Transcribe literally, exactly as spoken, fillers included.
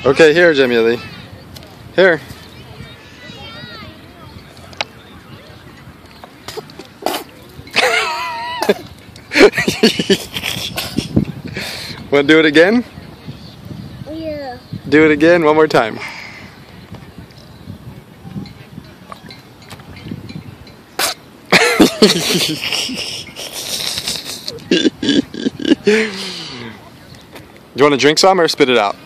Okay, here, Jamilie. Here. Want to do it again? Yeah. Do it again, one more time. Do you want to drink some or spit it out?